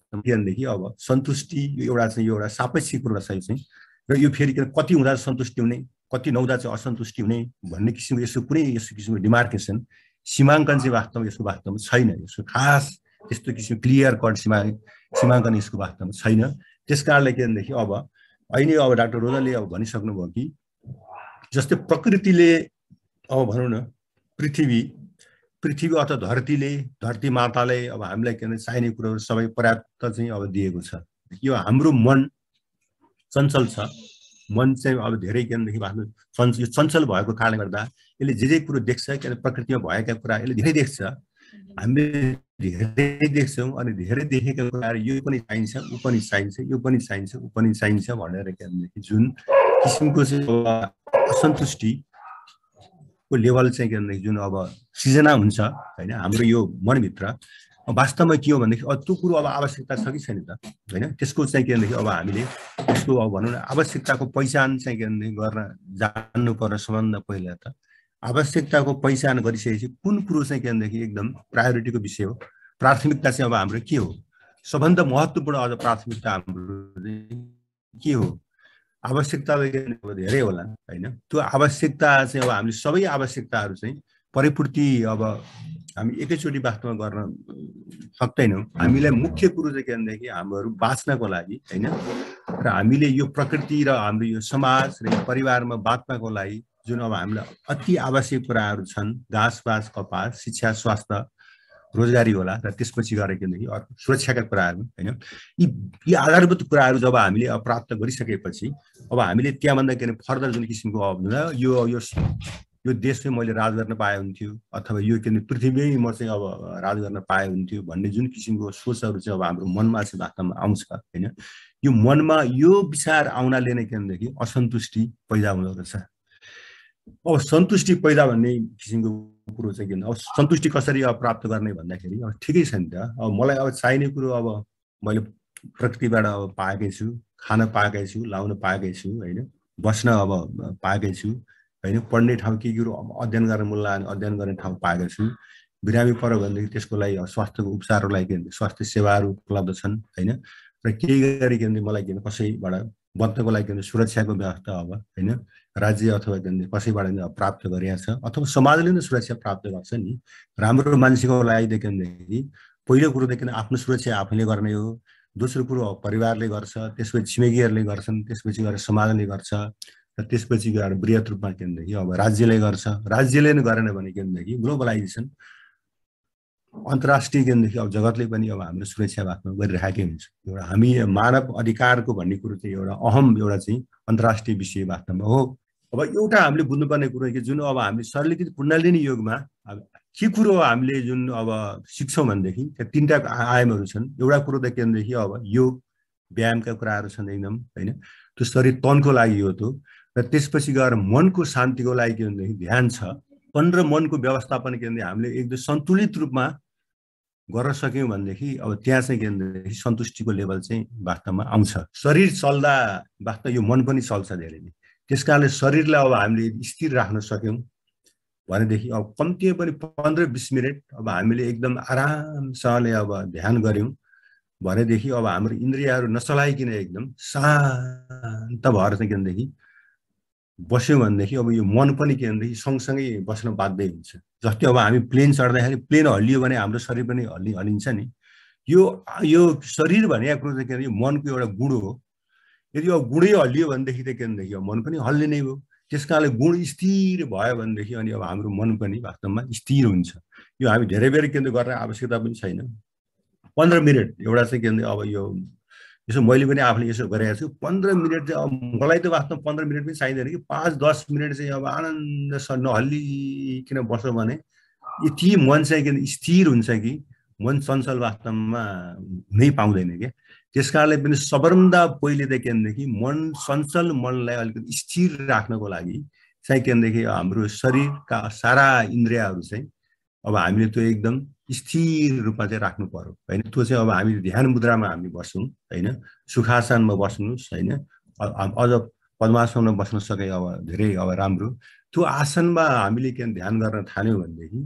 Speaker 3: वास्तवमा किनदेखि अब सन्तुष्टि एउटा चाहिँ एउटा सापेक्षिक कुरा चाहिँ र यो फेरि किन कति हुँदा सन्तुष्टि हुने कति नहुँदा चाहिँ असन्तुष्टि हुने भन्ने किसिमको यसो कुनै यस्तो किसिमको डिमार्केसन सीमाङ्कन चाहिँ वास्तवमा यसको वास्तवमा छैन। यसो खास त्यस्तो किसिमको क्लियर कट सीमा सीमाङ्कन यसको वास्तवमा छैन। त्यस कारणले के भनेदेखि अब अहिले अब डाक्टर रोजनले अब भनिसक्नुभयो कि जस्तै प्रकृतिले अब भनौँ न पृथ्वी पृथ्वी अथवा धरतीले धरती माताले अब हामीलाई के भन्छ चाहिने कुरोहरू सबै पर्याप्त चाहिँ अब दिएको छ। यो हाम्रो मन चञ्चल छ। मन चाहिँ अब धेरै के भनेदेखि आफ्नो चञ्चल चञ्चल भएको कारणले गर्दा यसले जे जे कुरो देख्छ किन प्रकृतिमा भएका कुरा यसले धेरै देख्छ। हामीले धेरै देख्छौँ अनि धेरै देखेका कुराहरू यो पनि चाहिन्छ ऊ पनि चाहिन्छ यो पनि चाहिन्छ ऊ पनि चाहिन्छ भनेर के भनेदेखि जुन किसिमको चाहिँ असन्तुष्टि को लेभल चाहिँ के भनेदेखि जुन अब सिर्जना हुन्छ होइन हाम्रो यो मनभित्र वास्तवमा के हो भनेदेखि त्यो कुरो अब आवश्यकता छ कि छैन त होइन। त्यसको चाहिँ के भनेदेखि अब हामीले त्यसको अब भनौँ न आवश्यकताको पहिचान चाहिँ के भनेदेखि गर्न जान्नु पर्ने सबभन्दा पहिला त आवश्यकताको पहिचान गरिसकेपछि कुन कुरो चाहिँ के भनेदेखि एकदम प्रायोरिटीको विषय हो प्राथमिकता चाहिँ अब हाम्रो के हो सबभन्दा महत्त्वपूर्ण अझ प्राथमिकता हाम्रो के हो आवश्यकता धेरै होला होइन। त्यो आवश्यकता चाहिँ अब हामीले सबै आवश्यकताहरू चाहिँ परिपूर्ति अब हामी एकैचोटि वास्तवमा गर्न सक्दैनौँ। हामीलाई मुख्य कुरो चाहिँ के भनेदेखि हामीहरू बाँच्नको लागि होइन र हामीले यो प्रकृति र हाम्रो यो समाज र यो परिवारमा बाँच्नको लागि जुन अब हामीलाई अति आवश्यक कुराहरू छन् घाँसपात कपास शिक्षा स्वास्थ्य रोजगारी होला र त्यसपछि गएर के भनेदेखि अर्को सुरक्षाका कुराहरू होइन। यी यी आधारभूत कुराहरू जब हामीले अब प्राप्त गरिसकेपछि अब हामीले त्यहाँभन्दा के भने फर्दर जुन किसिमको अब यो यो यो देशमै मैले राज गर्न पाए हुन्थ्यो अथवा यो के भने पृथ्वीमै म चाहिँ अब राज गर्न पाए हुन्थ्यो भन्ने जुन किसिमको सोचहरू चाहिँ अब हाम्रो मनमा चाहिँ वास्तवमा आउँछ होइन। यो मनमा यो विचार आउनाले नै के भनेदेखि असन्तुष्टि पैदा हुँदो रहेछ। अब सन्तुष्टि पैदा भन्ने किसिमको कुरो चाहिँ के अब सन्तुष्टि कसरी अब प्राप्त गर्ने भन्दाखेरि अब ठिकै छ नि त। अब मलाई अब चाहिने कुरो अब मैले प्रकृतिबाट अब पाएकै छु खान पाएकै छु लाउन पाएकै छु होइन बस्न अब पाएकै छु होइन पढ्ने ठाउँ के कुरो अध्ययन गर्न मुल्ला अध्ययन गर्ने ठाउँ पाएको छु। बिरामी पऱ्यो भनेदेखि त्यसको लागि स्वास्थ्यको उपचारको लागि के भन्छ स्वास्थ्य सेवाहरू उपलब्ध छन् होइन र केही गरी के भने मलाई के भन्छ कसैबाट बच्नको लागि के भन्छ सुरक्षाको व्यवस्था अब होइन राज्य अथवा के भन्छ कसैबाट प्राप्त गरिएको छ अथवा समाजले नै सुरक्षा प्राप्त गर्छ नि। राम्रो मान्छेको लागि के भनेदेखि पहिलो कुरो त आफ्नो सुरक्षा आफैले गर्ने हो दोस्रो कुरो परिवारले गर्छ त्यसपछि छिमेकीहरूले गर्छन् त्यसपछि गएर समाजले गर्छ र त्यसपछि गएर बृहत रूपमा के भनेदेखि अब राज्यले गर्छ राज्यले नै गरेन भने के भनेदेखि ग्लोबलाइजेसन अन्तर्राष्ट्रिय के भनेदेखि अब जगतले पनि अब हाम्रो सुरक्षा वास्तवमा गरिरहेकै हुन्छ। एउटा हामी मानव अधिकारको भन्ने कुरो चाहिँ एउटा अहम एउटा चाहिँ अन्तर्राष्ट्रिय विषय वास्तवमा हो। अब एउटा हामीले बुझ्नुपर्ने कुरो कि जुन अब हामीले सरलीकृत कुण्डलिनी योगमा अब के कुरो हामीले जुन अब सिक्छौँ भनेदेखि त्यहाँ तिनवटा आयामहरू छन्। एउटा कुरो त के भनेदेखि अब योग व्यायामका कुराहरू छन् एकदम होइन त्यो शरीर तनको लागि हो त्यो र त्यसपछि गएर मनको शान्तिको लागि के भनेदेखि ध्यान छ र मनको व्यवस्थापन के भने हामीले एकदम सन्तुलित रूपमा गर्न सक्यौँ भनेदेखि अब त्यहाँ चाहिँ के भनेदेखि सन्तुष्टिको लेभल चाहिँ वास्तवमा आउँछ। शरीर चल्दा वास्तव यो मन पनि चल्छ धेरै नै त्यस कारणले शरीरलाई अब हामीले स्थिर राख्न सक्यौँ भनेदेखि अब कम्तीमा पनि पन्ध्र बिस मिनट अब हामीले एकदम आरामसँगले अब ध्यान गऱ्यौँ भनेदेखि अब हाम्रो इन्द्रियहरू नचलाइकन एकदम शान्त भएर चाहिँ के भनेदेखि बस्यौँ भनेदेखि अब यो मन पनि के भनेदेखि सँगसँगै बस्न बाध्य हुन्छ। जस्तै अब हामी प्लेन चढ्दाखेरि प्लेन हल्लियो भने हाम्रो शरीर पनि हल्लि हल्लिन्छ नि। यो यो शरीर भनेको कुरो चाहिँ के भने मनको एउटा गुण हो। यदि अब गुणै हल्लियो भनेदेखि त के भनेदेखि अब मन पनि हल्लिने हो। त्यस कारणले गुण स्थिर भयो भनेदेखि अनि अब हाम्रो मन पनि वास्तवमा स्थिर हुन्छ। यो हामी धेरै बेर केन्द्र गर्ने आवश्यकता पनि छैन। पन्ध्र मिनट एउटा चाहिँ के भने अब यो यसो मैले पनि आफूले यसो गरेको छु पन्ध्र मिनट चाहिँ अब मलाई त वास्तवमा पन्ध्र मिनट पनि चाहिँदैन कि पाँच दस मिनट चाहिँ अब आनन्दसँग नहल्लिकन बस्यो भने यति मन चाहिँ के स्थिर हुन्छ कि मन चञ्चल वास्तवमा हुनै पाउँदैन क्या। त्यस कारणले पनि सबभन्दा पहिले त के भनेदेखि मन चञ्चल मनलाई अलिकति स्थिर राख्नको लागि चाहिँ के भनेदेखि हाम्रो शरीरका सारा इन्द्रियहरू चाहिँ अब हामीले त्यो एकदम स्थिर रूपमा चाहिँ राख्नु पर्यो होइन। त्यो चाहिँ अब हामी ध्यान मुद्रामा हामी बस्छौँ होइन सुखासनमा बस्नुहोस् होइन अझ पद्मासनमा बस्न सके अब धेरै अब राम्रो। त्यो आसनमा हामीले के ध्यान गर्न थाल्यौँ भनेदेखि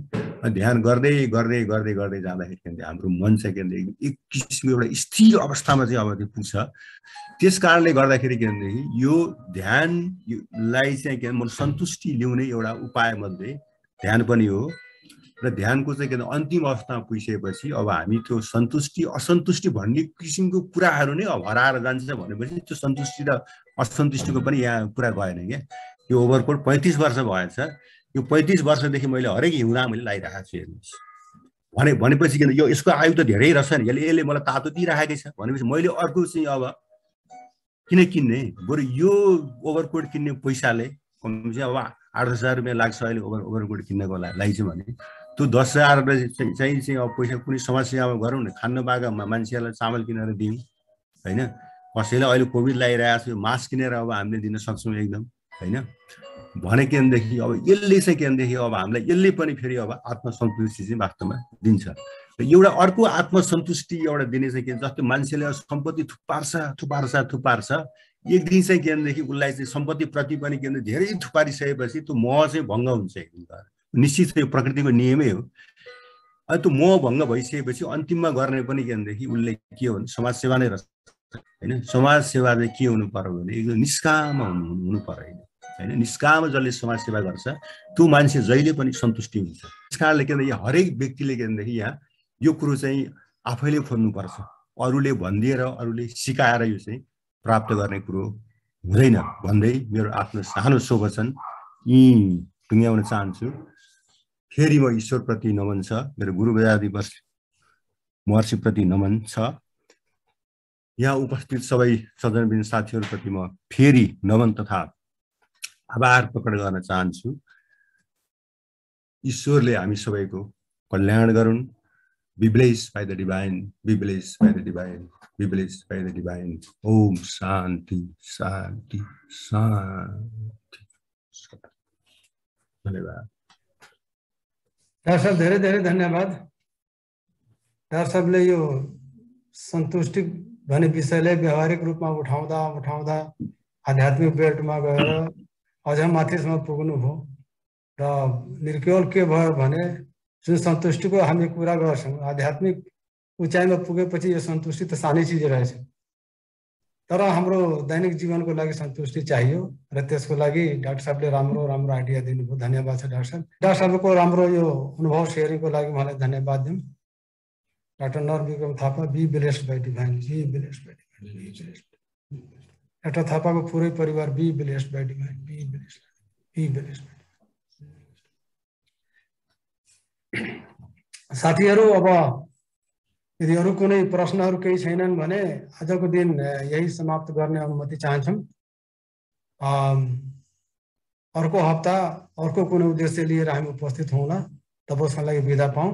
Speaker 3: ध्यान गर्दै गर्दै गर्दै गर्दै जाँदाखेरि के भन्छ हाम्रो मन चाहिँ के भन्छ एक किसिमको एउटा स्थिर अवस्थामा चाहिँ अब त्यो पुग्छ। त्यस कारणले गर्दाखेरि के भनेदेखि यो ध्यानलाई चाहिँ के भन्छ सन्तुष्टि ल्याउने एउटा उपाय मध्ये ध्यान पनि हो र ध्यानको चाहिँ के भन्छ अन्तिम अवस्थामा पुगिसकेपछि अब हामी त्यो सन्तुष्टि असन्तुष्टि भन्ने किसिमको कुराहरू नै अब हराएर जान्छ भनेपछि त्यो सन्तुष्टि र असन्तुष्टिको पनि यहाँ कुरा गएन क्या। यो ओभरकोट पैँतिस वर्ष भएछ, यो पैँतिस वर्षदेखि मैले हरेक हिउँदा मैले लगाइरहेको छु हेर्नुहोस् भने भनेपछि किन यो यसको आयु त धेरै रहेछ नि, यसले यसले मलाई तातो दिइरहेकै छ भनेपछि मैले अर्को चाहिँ अब किन किन्ने, बरु यो ओभरकोट किन्ने पैसाले कमसे अब आठ दस हजार रुपियाँ लाग्छ अहिले ओभर ओभरकोट किन्नको लागि चाहिँ भने त्यो दस हजार चाहिँ चाहिँ अब पैसा कुनै समस्यामा गरौँ न, खान्न पाएको मान्छेहरूलाई चामल किनेर दिउँ होइन, कसैलाई अहिले कोभिड लागिरहेको छ मास्क किनेर अब हामीले दिन सक्छौँ एकदम होइन भने के भनेदेखि अब यसले चाहिँ के भनेदेखि अब हामीलाई यसले पनि फेरि अब आत्मसन्तुष्टि चाहिँ वास्तवमा दिन्छ। र एउटा अर्को आत्मसन्तुष्टि एउटा दिने चाहिँ के जस्तो मान्छेले सम्पत्ति थुपार्छ थुपार्छ थुपार्छ एक दिन चाहिँ के भनेदेखि उसलाई चाहिँ सम्पत्तिप्रति पनि के भने धेरै थुपारिसकेपछि त्यो मोह चाहिँ भङ्ग हुन्छ एक दिन गएर, निश्चित यो प्रकृतिको नियमै हो। अनि त्यो मोह भङ्ग भइसकेपछि अन्तिममा गर्ने पनि के भनेदेखि उसले के हो भने समाजसेवा नै रहेछ होइन। समाजसेवा चाहिँ के हुनु पर्यो भने एकदम निष्काम हुनु हुनु पर्यो होइन, निष्काम जसले समाजसेवा गर्छ त्यो मान्छे जहिले पनि सन्तुष्टि हुन्छ। त्यस कारणले के भन्दा हरेक व्यक्तिले के भनेदेखि यहाँ यो कुरो चाहिँ आफैले खोज्नुपर्छ, अरूले भनिदिएर अरूले सिकाएर यो चाहिँ प्राप्त गर्ने कुरो हुँदैन भन्दै मेरो आफ्नो सानो सोवचन यी टुङ्ग्याउन चाहन्छु। फेरि म ईश्वरप्रति नमन छ, मेरो गुरु वेदादि महर्षिप्रति नमन छ, यहाँ उपस्थित सबै सज्जनवृन्द साथीहरूप्रति म फेरि नमन तथा आभार प्रकट गर्न चाहन्छु। ईश्वरले हामी सबैको कल्याण गरून्। Be blessed by the divine, be blessed by the divine, be blessed by the divine. Om Shanti, Shanti, Shanti. धन्यवाद।
Speaker 1: डाक्टर साहब धेरै धेरै धन्यवाद। डाक्टर साहबले यो सन्तुष्टि भन्ने विषयलाई व्यावहारिक रूपमा उठाउँदा उठाउँदा आध्यात्मिक बेल्टमा गएर अझ माथिसम्म पुग्नुभयो र निर्केवल के भयो भने जुन सन्तुष्टिको हामी कुरा गर्छौँ आध्यात्मिक उचाइमा पुगेपछि यो सन्तुष्टि त सानै चिज रहेछ, तर हाम्रो दैनिक जीवनको लागि सन्तुष्टि चाहियो र त्यसको लागि डाक्टर साहबले राम्रो राम्रो आइडिया दिनुभयो। धन्यवाद छ डाक्टर साहब। डाक्टर साहबको राम्रो यो अनुभव सेयरिङको लागि मलाई धन्यवाद दिउँ। Doctor Narbikram Thapa, be blessed by divine, be blessed by divine, be blessed. Doctor थापाको पुरै परिवार be blessed by divine, be blessed, be blessed. साथीहरू अब यदि अरू कुनै प्रश्नहरू केही छैनन् भने आजको दिन यही समाप्त गर्ने अनुमति चाहन्छौँ। अर्को हप्ता अर्को कुनै उद्देश्य लिएर हामी उपस्थित हौँला, तबसम्मका लागि बिदा पाऊँ।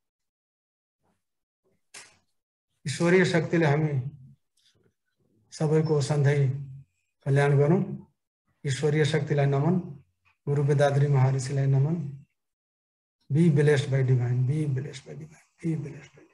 Speaker 1: ईश्वरीय शक्तिले हामी सबैको सधैँ कल्याण गरौँ। ईश्वरीय शक्तिलाई नमन, गुरु वेदाद्री महर्षिलाई नमन। Be blessed by divine, be blessed by divine, be blessed by divine.